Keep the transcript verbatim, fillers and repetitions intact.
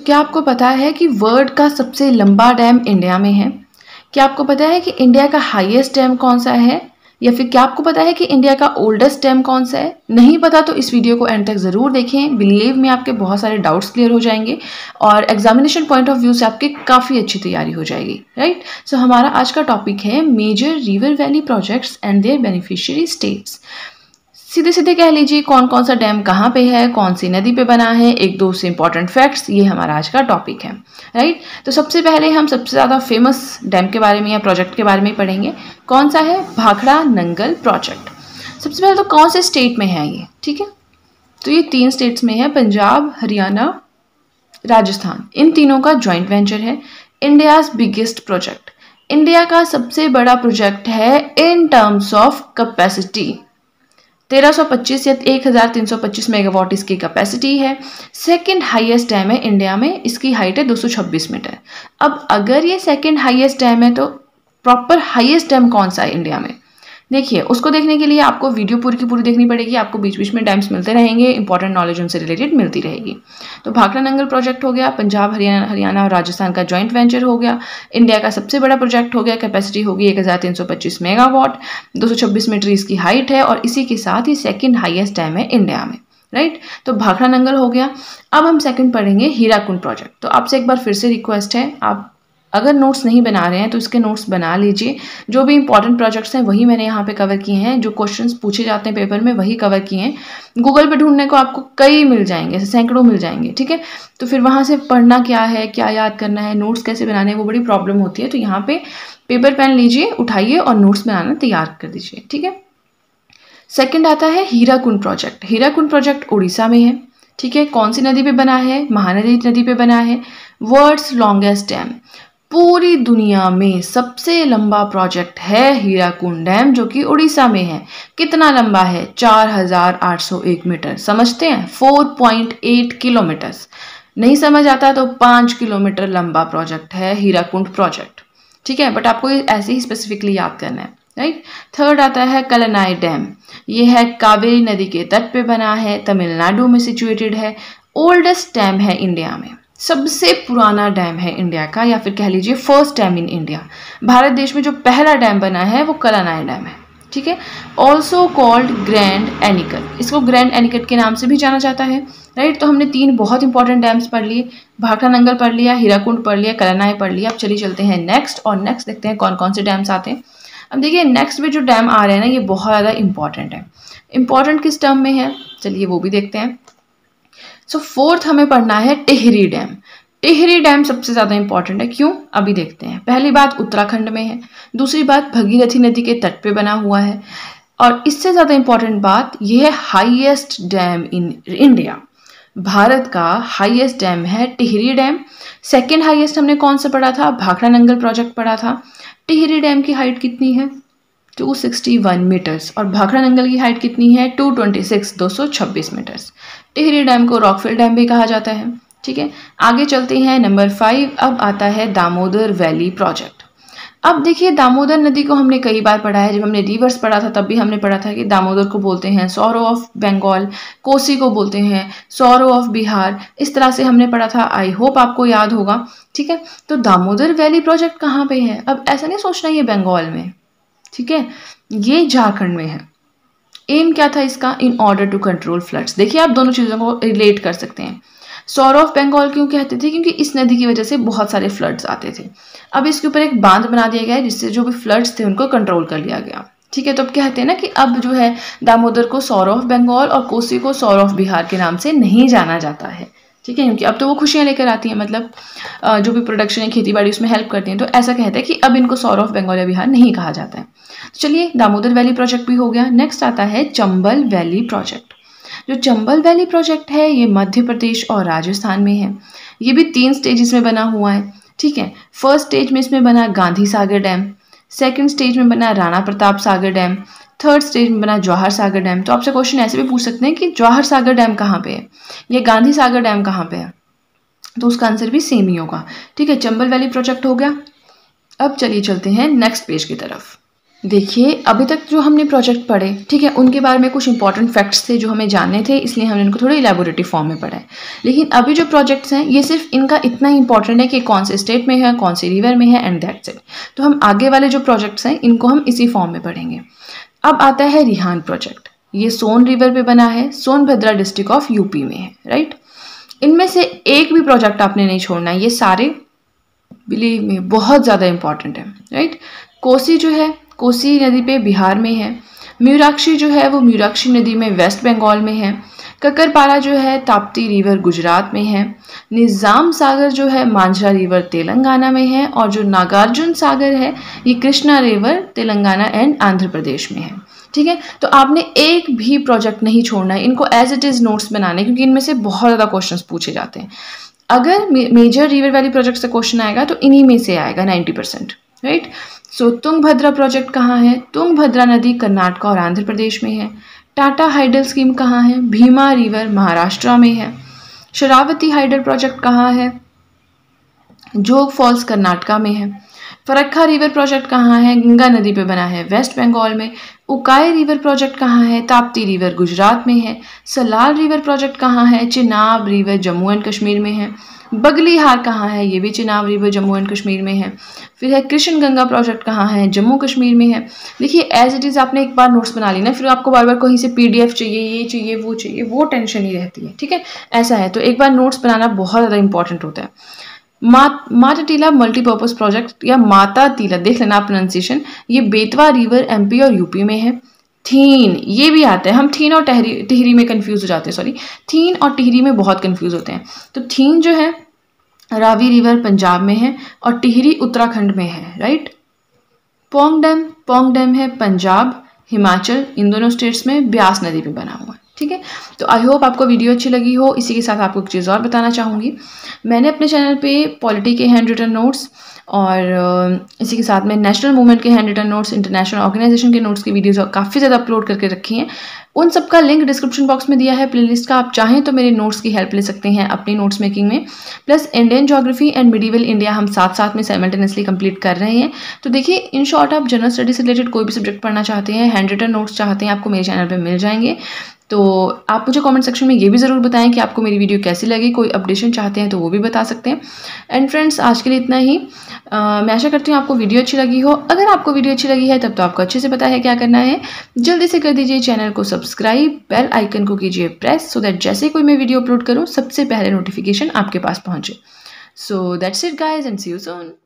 क्या आपको पता है कि वर्ल्ड का सबसे लंबा डैम इंडिया में है? क्या आपको पता है कि इंडिया का हाईएस्ट डैम कौन सा है? या फिर क्या आपको पता है कि इंडिया का ओल्डेस्ट डैम कौन सा है? नहीं पता तो इस वीडियो को एंड तक ज़रूर देखें। बिलीव में आपके बहुत सारे डाउट्स क्लियर हो जाएंगे और एग्जामिनेशन पॉइंट ऑफ व्यू से आपकी काफ़ी अच्छी तैयारी हो जाएगी, राइट? सो हमारा आज का टॉपिक है major river valley projects and their beneficiary states. सीधे सीधे कह लीजिए कौन कौन सा डैम कहाँ पे है, कौन सी नदी पे बना है, एक दो से इंपॉर्टेंट फैक्ट्स, ये हमारा आज का टॉपिक है, राइट? तो सबसे पहले हम सबसे ज़्यादा फेमस डैम के बारे में या प्रोजेक्ट के बारे में पढ़ेंगे। कौन सा है? भाखड़ा नंगल प्रोजेक्ट। सबसे पहले तो कौन से स्टेट में है ये, ठीक है? तो ये तीन स्टेट्स में है, पंजाब, हरियाणा, राजस्थान। इन तीनों का जॉइंट वेंचर है। इंडियाज बिगेस्ट प्रोजेक्ट, इंडिया का सबसे बड़ा प्रोजेक्ट है इन टर्म्स ऑफ कैपेसिटी। तेरह सौ पच्चीस या एक हज़ार तीन सौ पच्चीस मेगावाट इसकी कैपेसिटी है। सेकंड हाईएस्ट डैम है इंडिया में, इसकी हाइट है दो सौ छब्बीस मीटर। अब अगर ये सेकंड हाईएस्ट डैम है तो प्रॉपर हाईएस्ट डैम कौन सा है इंडिया में? देखिए, उसको देखने के लिए आपको वीडियो पूरी की पूरी देखनी पड़ेगी। आपको बीच बीच में डैम्स मिलते रहेंगे, इंपॉर्टेंट नॉलेज उनसे रिलेटेड मिलती रहेगी। तो भाखड़ा नंगल प्रोजेक्ट हो गया, पंजाब, हरियाणा हरियाणा और राजस्थान का जॉइंट वेंचर हो गया। इंडिया का सबसे बड़ा प्रोजेक्ट हो गया, कैपेसिटी होगी एक हज़ार तीन सौ पच्चीस मेगावाट, दो सौ छब्बीस मीटर इसकी हाइट है और इसी के साथ ही सेकेंड हाइएस्ट डैम है इंडिया में, राइट? तो भाखड़ा नंगल हो गया। अब हम सेकंड पढ़ेंगे हीराकुंड प्रोजेक्ट। तो आपसे एक बार फिर से रिक्वेस्ट है, आप अगर नोट्स नहीं बना रहे हैं तो इसके नोट्स बना लीजिए। जो भी इंपॉर्टेंट प्रोजेक्ट्स हैं वही मैंने यहाँ पे कवर किए हैं, जो क्वेश्चंस पूछे जाते हैं पेपर में वही कवर किए हैं। गूगल पे ढूंढने को आपको कई मिल जाएंगे, ऐसे सैकड़ों मिल जाएंगे, ठीक है? तो फिर वहाँ से पढ़ना क्या है, क्या याद करना है, नोट्स कैसे बनाने हैं, वो बड़ी प्रॉब्लम होती है। तो यहाँ पे पेपर पेन लीजिए, उठाइए और नोट्स बनाना तैयार कर दीजिए, ठीक है? सेकेंड आता है हीराकुंड प्रोजेक्ट। हीराकुंड प्रोजेक्ट उड़ीसा में है, ठीक है? कौन सी नदी पे बना है? महानदी नदी पे बना है। वर्ल्ड्स लॉन्गेस्ट डैम, पूरी दुनिया में सबसे लंबा प्रोजेक्ट है हीराकुंड डैम, जो कि उड़ीसा में है। कितना लंबा है? चार हज़ार आठ सौ एक मीटर। समझते हैं? चार पॉइंट आठ किलोमीटर। नहीं समझ आता तो पाँच किलोमीटर लंबा प्रोजेक्ट है हीराकुंड प्रोजेक्ट, ठीक है? बट आपको ऐसे ही स्पेसिफिकली याद करना है, राइट? थर्ड आता है कलनाई डैम। ये है कावेरी नदी के तट पे बना है, तमिलनाडु में सिचुएटेड है। ओल्डेस्ट डैम है इंडिया में, सबसे पुराना डैम है इंडिया का, या फिर कह लीजिए first dam in India. Bharat देश में जो पहला डैम बना है वो कलनाई डैम है, ठीक है? ऑल्सो कॉल्ड ग्रैंड एनिकट, इसको ग्रैंड एनिकट के नाम से भी जाना जाता है, राइट? तो हमने तीन बहुत इंपॉर्टेंट डैम्स पढ़ लिए, भाखड़ा नंगल पढ़ लिया, हीराकुंड पढ़ लिया, कलनाई पढ़ लिया। अब चलिए चलते हैं नेक्स्ट, और नेक्स्ट देखते हैं कौन कौन से डैम्स आते हैं। अब देखिए, नेक्स्ट में जो डैम आ रहे हैं ना, ये बहुत ज़्यादा इंपॉर्टेंट है। इंपॉर्टेंट किस टर्म में है, चलिए वो भी देखते हैं। सो so, फोर्थ हमें पढ़ना है टिहरी डैम। टिहरी डैम सबसे ज़्यादा इंपॉर्टेंट है, क्यों? अभी देखते हैं। पहली बात, उत्तराखंड में है। दूसरी बात, भगीरथी नदी के तट पे बना हुआ है। और इससे ज़्यादा इंपॉर्टेंट बात, यह है highest dam in India. Bharat का हाईएस्ट डैम है टिहरी डैम। सेकेंड हाईएस्ट हमने कौन सा पढ़ा था? भाखड़ा नंगल प्रोजेक्ट पढ़ा था। टिहरी डैम की हाइट कितनी है? दो सौ इकसठ मीटर्स। और भाखड़ा नंगल की हाइट कितनी है? दो सौ छब्बीस दो सौ छब्बीस मीटर्स। टिहरी डैम को रॉकफिल डैम भी कहा जाता है, ठीक है? आगे चलते हैं, नंबर फाइव। अब आता है दामोदर वैली प्रोजेक्ट। अब देखिए, दामोदर नदी को हमने कई बार पढ़ा है। जब हमने रिवर्स पढ़ा था तब भी हमने पढ़ा था कि दामोदर को बोलते हैं सौरो ऑफ बंगाल, कोसी को बोलते हैं सौरो ऑफ बिहार। इस तरह से हमने पढ़ा था, आई होप आपको याद होगा, ठीक है? तो दामोदर वैली प्रोजेक्ट कहाँ पे है? अब ऐसा नहीं सोचना ये बंगाल में, ठीक है? ये झारखंड में है। एम क्या था इसका? In order to control floods. देखिए, आप दोनों चीज़ों को रिलेट कर सकते हैं। सौर ऑफ बंगाल क्यों कहते थे? क्योंकि इस नदी की वजह से बहुत सारे फ्लड्स आते थे। अब इसके ऊपर एक बांध बना दिया गया है, जिससे जो भी फ्लड्स थे उनको कंट्रोल कर लिया गया, ठीक है? तो अब कहते हैं ना कि अब जो है दामोदर को सौर ऑफ बंगाल और कोसी को सौर ऑफ बिहार के नाम से नहीं जाना जाता है, ठीक है? क्योंकि अब तो वो खुशियाँ लेकर आती हैं, मतलब जो भी प्रोडक्शन है, खेती बाड़ी, उसमें हेल्प करती हैं। तो ऐसा कहते हैं कि अब इनको सौर ऑफ बंगाल या बिहार नहीं कहा जाता है। चलिए, दामोदर वैली प्रोजेक्ट भी हो गया। नेक्स्ट आता है चंबल वैली प्रोजेक्ट। जो चंबल वैली प्रोजेक्ट है ये मध्य प्रदेश और राजस्थान में है। ये भी तीन स्टेजेस में बना हुआ है, ठीक है? फर्स्ट स्टेज में इसमें बना Gandhi Sagar dam, second stage में बना Rana Pratap Sagar dam, third stage में बना जवाहर सागर डैम। तो आपसे क्वेश्चन ऐसे भी पूछ सकते हैं कि जवाहर सागर डैम कहाँ पे है, ये गांधी सागर डैम कहाँ पे है? तो उसका आंसर भी सेम ही होगा, ठीक है? चंबल वैली प्रोजेक्ट हो गया। अब चलिए चलते हैं नेक्स्ट पेज की तरफ। देखिए, अभी तक जो हमने प्रोजेक्ट पढ़े, ठीक है, उनके बारे में कुछ इंपॉर्टेंट फैक्ट्स थे जो हमें जानने थे, इसलिए हमने इनको थोड़े इलेबोरेटिव फॉर्म में पढ़ा है। लेकिन अभी जो प्रोजेक्ट्स हैं ये सिर्फ इनका इतना इंपॉर्टेंट है कि कौन से स्टेट में है, कौन सी रिवर में है, एंड दैट्स इट। तो हम आगे वाले जो प्रोजेक्ट्स हैं इनको हम इसी फॉर्म में पढ़ेंगे। अब आता है रिहान प्रोजेक्ट। ये सोन रिवर पे बना है, सोनभद्रा डिस्ट्रिक्ट ऑफ यूपी में है, राइट। इनमें से एक भी प्रोजेक्ट आपने नहीं छोड़ना है, ये सारे बिलीव में बहुत ज़्यादा इंपॉर्टेंट है, राइट। कोसी जो है, कोसी नदी पे बिहार में है। म्यूराक्षी जो है वो म्यूराक्षी नदी में वेस्ट बंगाल में है। ककरपारा जो है ताप्ती रिवर गुजरात में है। निज़ाम सागर जो है मांझरा रिवर तेलंगाना में है। और जो नागार्जुन सागर है ये कृष्णा रिवर तेलंगाना एंड आंध्र प्रदेश में है, ठीक है। तो आपने एक भी प्रोजेक्ट नहीं छोड़ना है, इनको एज इट इज़ नोट्स बनाने, क्योंकि इनमें से बहुत ज़्यादा क्वेश्चंस पूछे जाते हैं। अगर मेजर रिवर वैली प्रोजेक्ट से क्वेश्चन आएगा तो इन्हीं में से आएगा ninety percent, right. So Tungabhadra project कहाँ है? तुंगभद्रा नदी कर्नाटक और आंध्र प्रदेश में है। टाटा हाइडल स्कीम कहाँ है? भीमा रिवर महाराष्ट्र में है। शरावती हाइडल प्रोजेक्ट कहाँ है? जोग फॉल्स कर्नाटक में है। फरक्का रिवर प्रोजेक्ट कहाँ है? गंगा नदी पे बना है, वेस्ट बंगाल में। उकाई रिवर प्रोजेक्ट कहाँ है? ताप्ती रिवर गुजरात में है। सलाल रिवर प्रोजेक्ट कहाँ है? चिनाब रिवर जम्मू एंड कश्मीर में है। बगलीहार कहाँ है? ये भी चिनाब रिवर जम्मू एंड कश्मीर में है। फिर है कृष्ण गंगा प्रोजेक्ट कहाँ है? जम्मू कश्मीर में है। देखिए एज इट इज़ आपने एक बार नोट्स बना ली ना, फिर आपको बार बार कहीं से पीडीएफ चाहिए, ये चाहिए, वो चाहिए, वो टेंशन ही रहती है, ठीक है। ऐसा है, तो एक बार नोट्स बनाना बहुत ज़्यादा इंपॉर्टेंट होता है। मा, माता टीला मल्टीपर्पज़ प्रोजेक्ट या माता टीला, देख लेना प्रोनाउंसिएशन, ये बेतवा रिवर एमपी और यूपी में है। थीन, ये भी आता है, हम थीन और टहरी टिहरी में कंफ्यूज हो जाते हैं, सॉरी, थीन और टिहरी में बहुत कंफ्यूज होते हैं। तो थीन जो है रावी रिवर पंजाब में है और टिहरी उत्तराखंड में है, राइट। पोंग डैम, पोंग डैम है पंजाब, हिमाचल, इन दोनों स्टेट्स में ब्यास नदी पे बना हुआ है, ठीक है। तो आई होप आपको वीडियो अच्छी लगी हो। इसी के साथ आपको एक चीज़ और बताना चाहूँगी, मैंने अपने चैनल पे पॉलिटी के हैंड रिटन नोट्स और इसी के साथ में नेशनल मूवमेंट के handwritten notes, international organisation के नोट्स की वीडियोस काफ़ी ज़्यादा अपलोड करके रखी हैं। उन सब का लिंक डिस्क्रिप्शन बॉक्स में दिया है प्लेलिस्ट का, आप चाहें तो मेरे नोट्स की हेल्प ले सकते हैं अपनी नोट्स मेकिंग में। Plus Indian geography and medieval India हम साथ साथ में साइमल्टेनियसली कंप्लीट कर रहे हैं। तो देखिए इन शॉर्ट आप जनरल स्टडी से रिलेटेड कोई भी सब्जेक्ट पढ़ना चाहते हैं, हैंड रिटन नोट्स चाहते हैं, आपको मेरे चैनल पर मिल जाएंगे। तो आप मुझे कमेंट सेक्शन में ये भी ज़रूर बताएं कि आपको मेरी वीडियो कैसी लगी, कोई अपडेशन चाहते हैं तो वो भी बता सकते हैं। एंड फ्रेंड्स आज के लिए इतना ही। आ, मैं आशा करती हूँ आपको वीडियो अच्छी लगी हो। अगर आपको वीडियो अच्छी लगी है तब तो आपको अच्छे से पता है क्या करना है, जल्दी से कर दीजिए चैनल को सब्सक्राइब, बेल आइकन को कीजिए प्रेस, सो दैट जैसे कोई मैं वीडियो अपलोड करूँ सबसे पहले नोटिफिकेशन आपके पास पहुँचे। So that's it guys and see you soon.